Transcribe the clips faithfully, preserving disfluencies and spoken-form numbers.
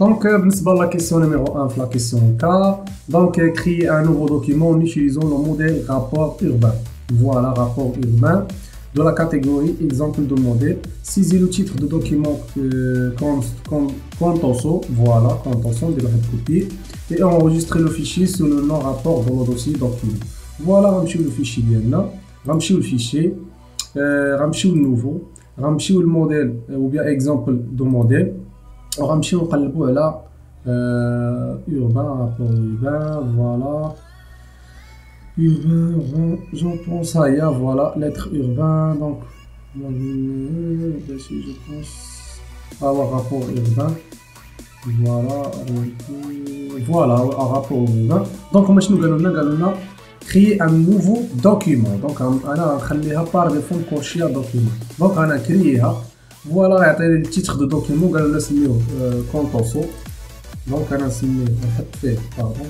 Donc, بالنسبة la question numéro un, la question K. Donc, créer un nouveau document en utilisant le modèle rapport urbain. Voilà, rapport urbain de la catégorie exemple de modèle. Saisir le titre de document euh, contenson, voilà, contenson de la copie et enregistrer le fichier sur le nom rapport dans le dossier document. Voilà, ramchi le fichier bien ramchi le fichier, ramchi le nouveau, ramchi le modèle ou bien exemple de modèle. غنمشيو نقلبو على urbain rapport urbain voilà urbain je pense à ya voilà lettre urbain donc je pense avoir rapport urbain voilà voilà un rapport urbain donc هما شنو قالوا لنا قالوا لنا créer un nouveau document donc انا غنخليها par défaut نكوشيها document donc انا كرييها فوالا يعطيني التيتر دو دوكيمون قالوا لنا سميوه كونطونسو دونك انا نسميه نحط فيه باردون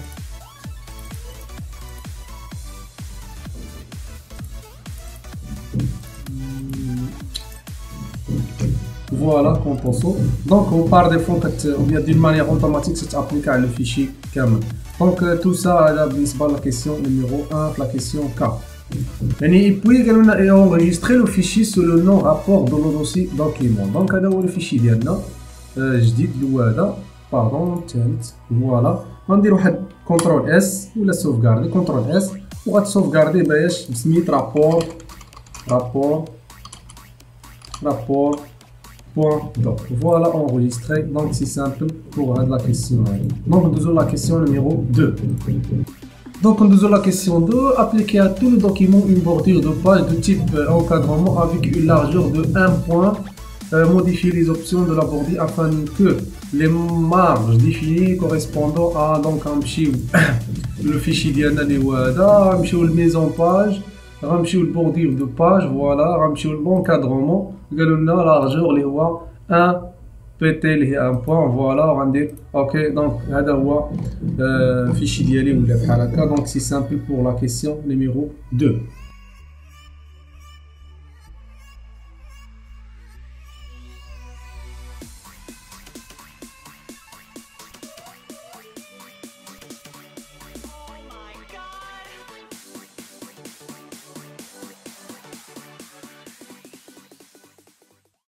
فوالا كونطونسو دونك هو بار ديفو كت او بيان دون مانيير اوتوماتيك تابليكا على الفيشي كامل دونك تو سا هذا بالنسبه لا كيسيون نيميرو واحد في لا كيسيون كا يعني بوي قالوا لنا enregistrer le fichier sur le nom rapport dans le dossier document دونك هذا هو الفيشي ديالنا جديد اللي هو هذا باردون تالت فوالا غندير واحد كونترول اس ولا سوفغاردي كونترول اس وغتسوفغاردي باش بسميت رابور رابور رابور بوان دوك فوالا enregistré donc c'est simple pour هاد لا كيسيون هادي دونك ندوزو لا كيسيون نيميرو deux. Donc, on nous a la question deux. Appliquer à tout le document une bordure de page de type euh, encadrement avec une largeur de un point. Euh, modifier les options de la bordure afin que les marges définies correspondant à donc un le fichier d'Yanna Newada, le mise en page, le bordure de page, voilà, le bon encadrement, la largeur, les voix un. بيتي اللي هي ان بوان فوالا غندير اوكي دونك هذا هو الفيشي ديالي ولا بحال هكا دونك سي سامبل بور لا كيسيون نيميرو deux.